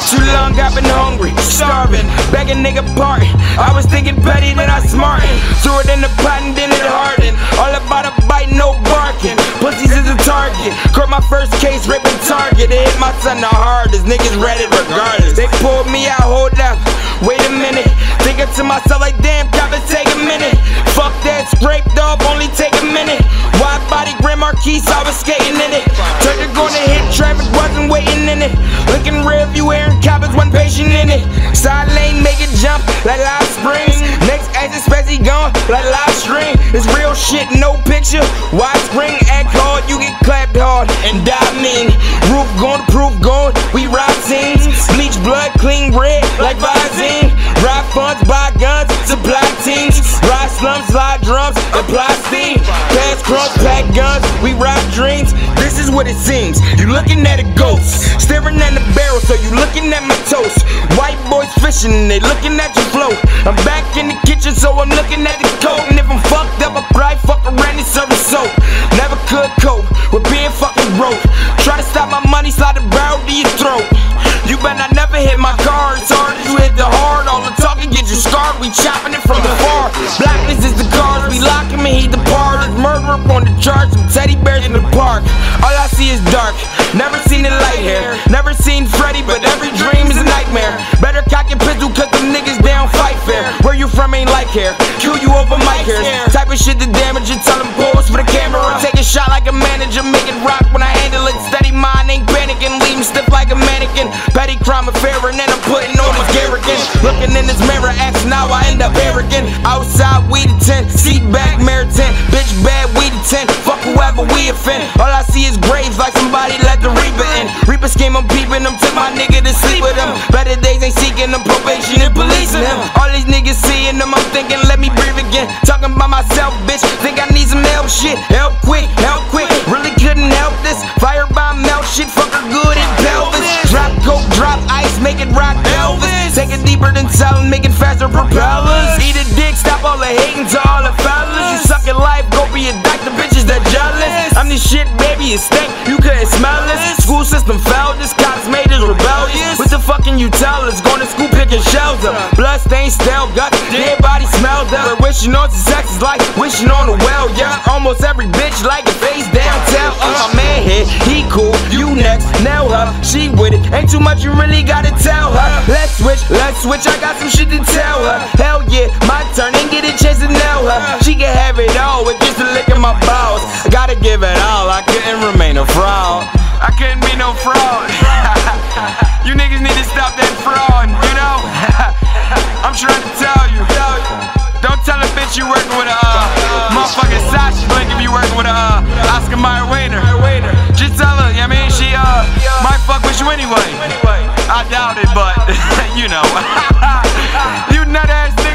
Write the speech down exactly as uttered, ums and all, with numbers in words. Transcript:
Too long I've been hungry, starving, begging nigga pardon. I was thinking petty, then I smartened. Threw it in the pot and then it hardened. All about a bite, no barking. Pussies is a target. Caught my first case, raping target. It hit my son the hardest. Niggas read it regardless. They pulled me out, hold up. Wait a minute. Thinking to myself like, damn, coppers, take a minute. Fuck that, scraped off, only take a minute. Wide body, Grand Marquis, I was skating in it. Turned to gonna hit traffic, wasn't waiting in it. Looking rear view, Aaron coppers, one patient in it. Side lane, make it jump like live springs. Next exit, Spezzy gone like live string. It's real shit, no picture. Widescreen, act hard, you get clapped hard and die mean. Roof gone, proof gone, we ride scenes. Bleach blood, clean red like Visine. Ride funds, buy guns, supply teams. Ride slums, slide drums, apply steam. Pass crumbs, pack guns, we ride dreams. This is what it seems, you looking at a ghost. Staring at the barrel, so you looking at my toast. White boys fishing and they looking at your float. I'm back in the kitchen, so I'm looking at the code. And if I'm fucked up, I probably fuck around and serve soap. Never could cope with being fucking broke. Try to stop my money, slide the barrel to your throat. You better not never hit my car, it's hard as you hit the hard. All the talking get you scarred, we chopping it from the far. Blackness is the cars, we lock him and he depart. There's murder up on the charge, some teddy bears in the park. All I see is dark, never seen the light here. Never seen Freddy, but every dream is a nightmare. Better cock your pistol, cause them niggas down fight fair. Where you from ain't like here, kill you over mic hairs. Type of shit to damage you, tell them pose for the camera. Take a shot like a manager, make it rock when I handle it. Steady mind, ain't panicking, leave him stiff like a mannequin. Petty crime affair, and then I'm putting on his Garrigan. Looking in this mirror, asking how I end up arrogant. Outside, we the ten, seat back, Meriton. Bitch bad, we the ten, fuck whoever we offend. All I see is graves like somebody let the Reaper in. Reaper scheme, I'm peeping them, took my nigga to sleep with him. Better days ain't seeking them, probation and policing him. All these niggas seeing them, I'm thinking, let me breathe again. Talking about myself, bitch, think I need some help shit. Help quick, help quick, really couldn't help this. Fire by melt shit, fuck her good in pelvis. Drop coke, drop ice, make it rock Elvis. Take it deeper than selling, make it faster propellers. Eat a dick, stop all the hating to all the fellas. You suck at life, go be a dyke, the bitches that jealous. I'm this shit, baby, it stank, you couldn't smell this. School system failed, this cops made us rebellious. What the fuck can you tell us? Going to school picking shells up. Blood stains, stale gut, dead body smelled up. We're wishing on success is like wishing on a well, yeah. Almost every bitch like a face down, tell uh, my man here, he cool, you next, nail her, she with it. Ain't too much you really gotta tell her. Let's switch, let's switch, I got some shit to tell her. Hell yeah, my turn, ain't get a chance to nail her. She can have it all with just a lick of my balls. Gotta give it all, I couldn't remain a fraud. I couldn't be no fraud. You niggas need to stop that fraud, you know? I'm trying to tell you. Don't tell a bitch you working with a uh, motherfucking Sasha Blink if you working with a uh, Oscar Mayer Wainer. Just tell her, I mean, she uh might fuck with you anyway. I doubt it, but you know. You nut ass nigga.